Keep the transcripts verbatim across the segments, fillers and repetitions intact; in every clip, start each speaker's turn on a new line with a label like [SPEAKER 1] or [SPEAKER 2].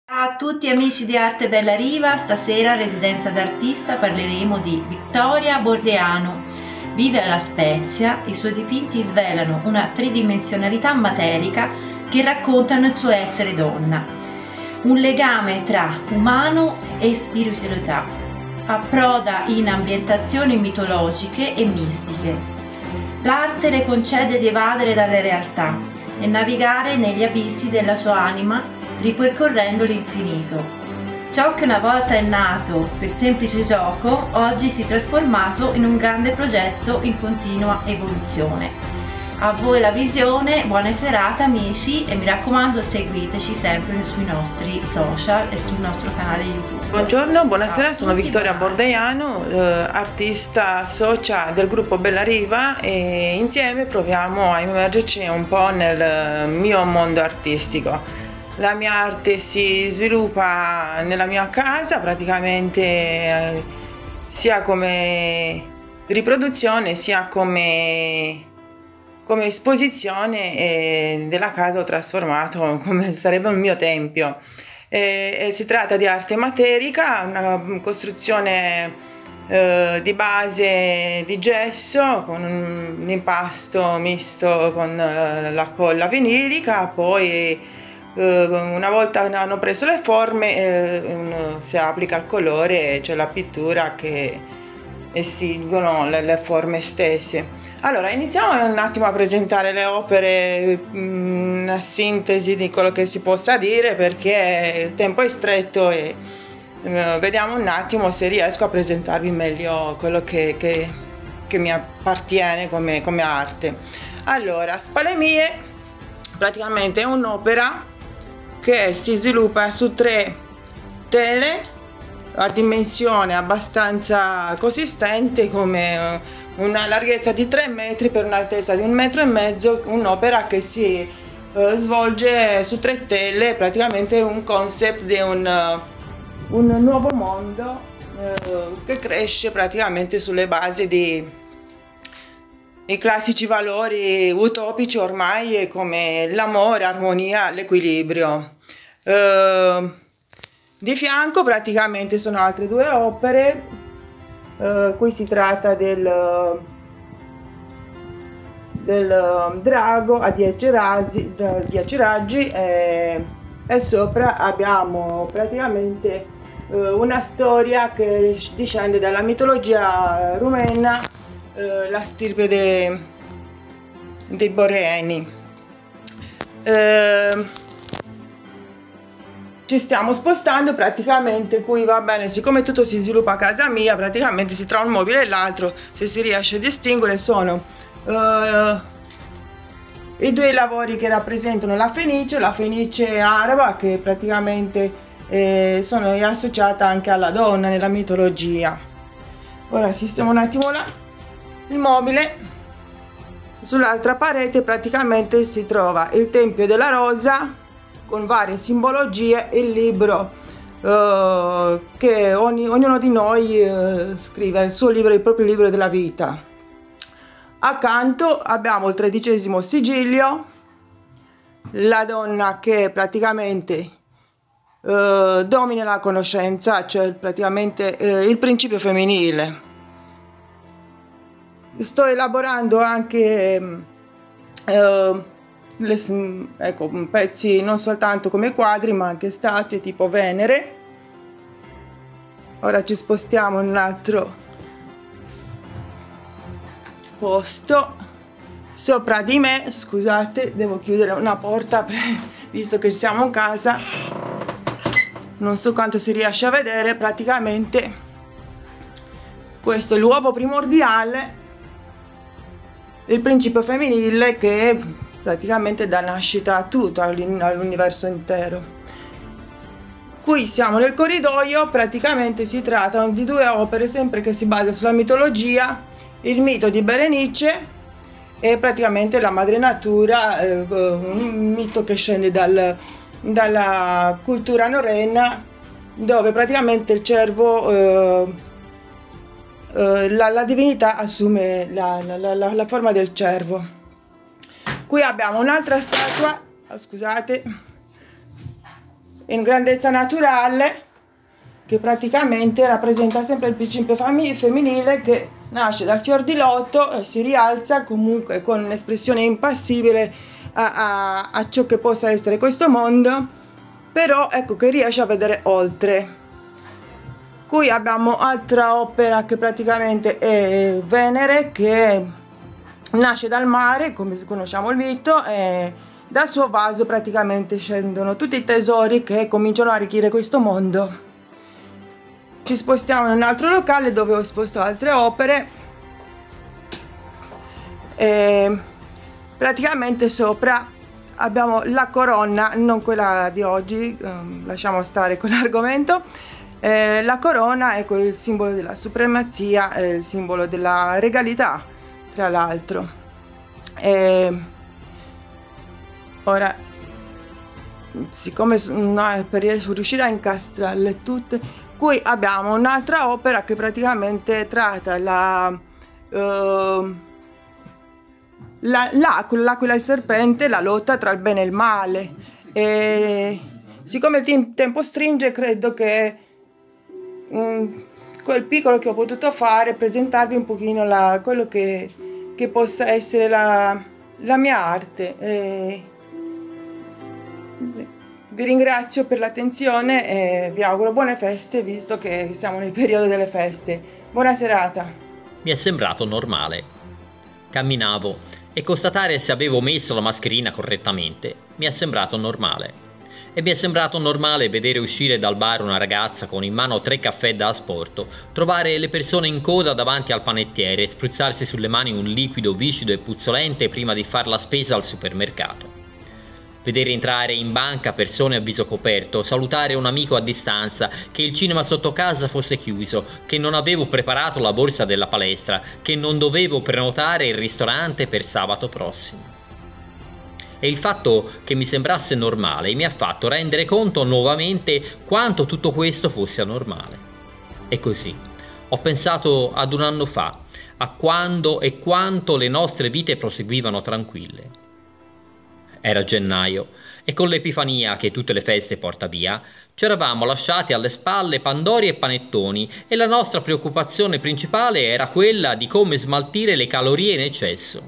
[SPEAKER 1] Ciao a tutti amici di Arte Bella Riva, stasera a Residenza d'Artista parleremo di Vittoria Bordeano. Vive alla Spezia, i suoi dipinti svelano una tridimensionalità materica che raccontano il suo essere donna, un legame tra umano e spiritualità, approda in ambientazioni mitologiche e mistiche. L'arte le concede di evadere dalle realtà e navigare negli abissi della sua anima ripercorrendo l'infinito. Ciò che una volta è nato per semplice gioco, oggi si è trasformato in un grande progetto in continua evoluzione. A voi la visione, buona serata amici e mi raccomando seguiteci sempre sui nostri social e sul nostro canale YouTube.
[SPEAKER 2] Buongiorno, buonasera, sono Vittoria Bordeano, eh, artista socia del gruppo Bella Riva, e insieme proviamo a immergerci un po' nel mio mondo artistico. La mia arte si sviluppa nella mia casa praticamente eh, sia come riproduzione sia come, come esposizione, e della casa ho trasformato come sarebbe un mio tempio. E, e si tratta di arte materica, una costruzione eh, di base di gesso con un impasto misto con la colla vinilica, poi una volta hanno preso le forme eh, si applica il colore, cioè la pittura che estinguono le, le forme stesse. Allora iniziamo un attimo a presentare le opere, una sintesi di quello che si possa dire perché il tempo è stretto e eh, vediamo un attimo se riesco a presentarvi meglio quello che, che, che mi appartiene come, come arte. Allora, Spalle Mie praticamente è un'opera che si sviluppa su tre tele a dimensione abbastanza consistente, come una larghezza di tre metri per un'altezza di un metro e mezzo, un'opera che si eh, svolge su tre tele, praticamente un concept di un, un nuovo mondo eh, che cresce praticamente sulle basi di i classici valori utopici ormai, come l'amore, l'armonia, l'equilibrio. Uh, di fianco praticamente sono altre due opere. Uh, qui si tratta del, del drago a dieci raggi, dieci raggi e, e sopra abbiamo praticamente uh, una storia che discende dalla mitologia rumena, uh, la stirpe dei, dei Boreeni. Uh, Ci stiamo spostando praticamente, qui va bene, siccome tutto si sviluppa a casa mia, praticamente si tra un mobile e l'altro, se si riesce a distinguere, sono uh, i due lavori che rappresentano la fenice, la fenice araba, che praticamente eh, sono associata anche alla donna nella mitologia. Ora sistemo un attimo là il mobile. Sull'altra parete praticamente si trova il Tempio della Rosa, con varie simbologie, il libro uh, che ogni, ognuno di noi uh, scrive il suo libro, il proprio libro della vita. Accanto abbiamo il tredicesimo sigillio, la donna che praticamente uh, domina la conoscenza, cioè praticamente uh, il principio femminile. Sto elaborando anche uh, Le, ecco, pezzi non soltanto come quadri ma anche statue tipo Venere. Ora ci spostiamo in un altro posto. Sopra di me, scusate, devo chiudere una porta visto che siamo in casa, non so quanto si riesce a vedere. Praticamente questo è l'uovo primordiale, il principio femminile che praticamente dà nascita a tutto, all'universo intero. Qui siamo nel corridoio, praticamente si tratta di due opere sempre che si basa sulla mitologia, il mito di Berenice e praticamente la madre natura, eh, un mito che scende dal, dalla cultura norrena, dove praticamente il cervo, eh, eh, la, la divinità assume la, la, la, la forma del cervo. Qui abbiamo un'altra statua, scusate, in grandezza naturale, che praticamente rappresenta sempre il principio femminile che nasce dal fior di loto e si rialza comunque con un'espressione impassibile a, a, a ciò che possa essere questo mondo, però ecco che riesce a vedere oltre. Qui abbiamo altra opera che praticamente è Venere, che nasce dal mare, come conosciamo il mito, e dal suo vaso praticamente scendono tutti i tesori che cominciano a arricchire questo mondo. Ci spostiamo in un altro locale dove ho esposto altre opere e praticamente sopra abbiamo la corona, non quella di oggi, um, lasciamo stare quell'argomento. Eh, la corona è il simbolo della supremazia, è il simbolo della regalità, tra l'altro. Ora, siccome no, per riuscire a incastrarle tutte, qui abbiamo un'altra opera che praticamente tratta la uh, l'aquila la, e il serpente, la lotta tra il bene e il male. E siccome il tempo stringe, credo che um, quel piccolo che ho potuto fare, presentarvi un pochino la, quello che, che possa essere la, la mia arte. E vi ringrazio per l'attenzione e vi auguro buone feste, visto che siamo nel periodo delle feste. Buona serata.
[SPEAKER 3] Mi è sembrato normale. Camminavo e constatare se avevo messo la mascherina correttamente mi è sembrato normale. E mi è sembrato normale vedere uscire dal bar una ragazza con in mano tre caffè da asporto, trovare le persone in coda davanti al panettiere e spruzzarsi sulle mani un liquido viscido e puzzolente prima di far la spesa al supermercato. Vedere entrare in banca persone a viso coperto, salutare un amico a distanza, che il cinema sotto casa fosse chiuso, che non avevo preparato la borsa della palestra, che non dovevo prenotare il ristorante per sabato prossimo. E il fatto che mi sembrasse normale mi ha fatto rendere conto nuovamente quanto tutto questo fosse anormale. E così ho pensato ad un anno fa, a quando e quanto le nostre vite proseguivano tranquille. Era gennaio e con l'Epifania che tutte le feste porta via, ci eravamo lasciati alle spalle pandori e panettoni e la nostra preoccupazione principale era quella di come smaltire le calorie in eccesso.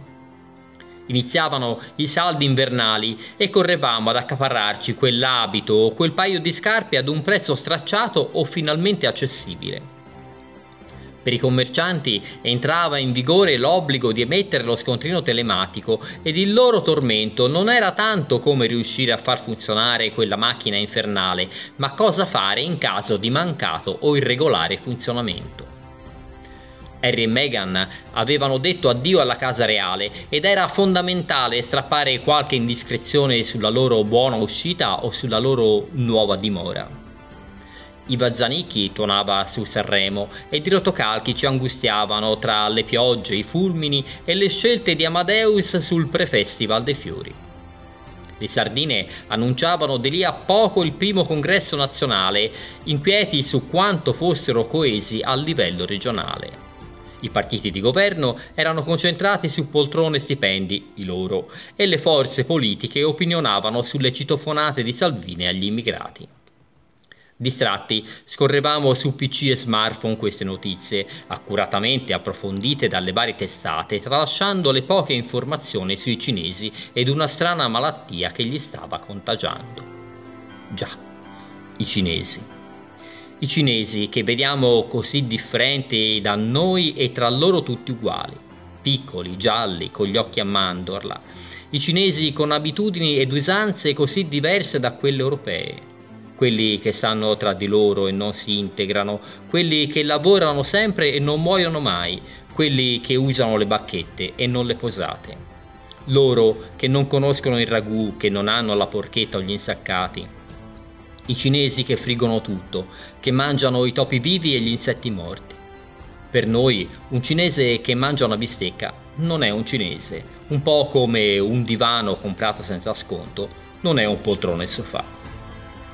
[SPEAKER 3] Iniziavano i saldi invernali e correvamo ad accaparrarci quell'abito o quel paio di scarpe ad un prezzo stracciato o finalmente accessibile. Per i commercianti entrava in vigore l'obbligo di emettere lo scontrino telematico ed il loro tormento non era tanto come riuscire a far funzionare quella macchina infernale, ma cosa fare in caso di mancato o irregolare funzionamento. Harry e Meghan avevano detto addio alla casa reale ed era fondamentale strappare qualche indiscrezione sulla loro buona uscita o sulla loro nuova dimora. Iva Zanicchi tuonava su Sanremo e di rotocalchi ci angustiavano tra le piogge, i fulmini e le scelte di Amadeus sul Prefestival dei Fiori. Le sardine annunciavano di lì a poco il primo congresso nazionale, inquieti su quanto fossero coesi a livello regionale. I partiti di governo erano concentrati su poltrone e stipendi, i loro, e le forze politiche opinionavano sulle citofonate di Salvini agli immigrati. Distratti, scorrevamo su P C e smartphone queste notizie, accuratamente approfondite dalle varie testate, tralasciando le poche informazioni sui cinesi ed una strana malattia che gli stava contagiando. Già, i cinesi. I cinesi che vediamo così differenti da noi e tra loro tutti uguali, piccoli, gialli, con gli occhi a mandorla. I cinesi con abitudini ed usanze così diverse da quelle europee. Quelli che stanno tra di loro e non si integrano, quelli che lavorano sempre e non muoiono mai, quelli che usano le bacchette e non le posate. Loro che non conoscono il ragù, che non hanno la porchetta o gli insaccati. I cinesi che friggono tutto, che mangiano i topi vivi e gli insetti morti. Per noi un cinese che mangia una bistecca non è un cinese, un po' come un divano comprato senza sconto non è un poltrone sofà.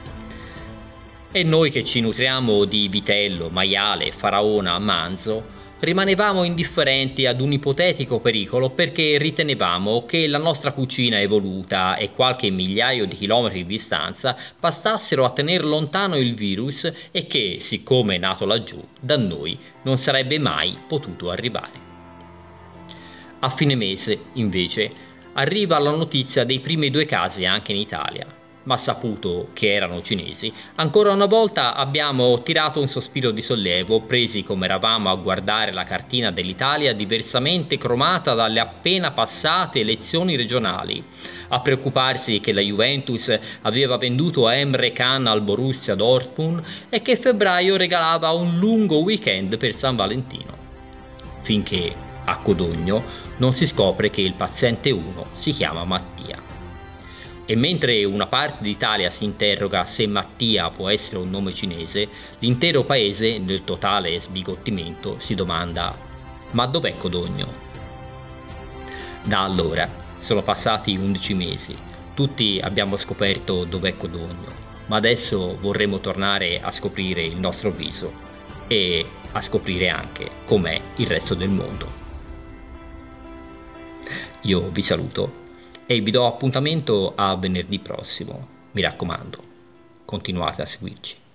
[SPEAKER 3] E noi che ci nutriamo di vitello, maiale, faraona, manzo, rimanevamo indifferenti ad un ipotetico pericolo perché ritenevamo che la nostra cucina evoluta e qualche migliaio di chilometri di distanza bastassero a tenere lontano il virus e che, siccome è nato laggiù, da noi non sarebbe mai potuto arrivare. A fine mese, invece, arriva la notizia dei primi due casi anche in Italia. Ma saputo che erano cinesi, ancora una volta abbiamo tirato un sospiro di sollievo, presi come eravamo a guardare la cartina dell'Italia diversamente cromata dalle appena passate elezioni regionali, a preoccuparsi che la Juventus aveva venduto Emre Can al Borussia Dortmund e che febbraio regalava un lungo weekend per San Valentino. Finché, a Codogno, non si scopre che il paziente uno si chiama Mattia. E mentre una parte d'Italia si interroga se Mattia può essere un nome cinese, l'intero paese, nel totale sbigottimento, si domanda: ma dov'è Codogno? Da allora sono passati undici mesi, tutti abbiamo scoperto dov'è Codogno, ma adesso vorremmo tornare a scoprire il nostro viso e a scoprire anche com'è il resto del mondo. Io vi saluto e vi do appuntamento a venerdì prossimo. Mi raccomando, continuate a seguirci.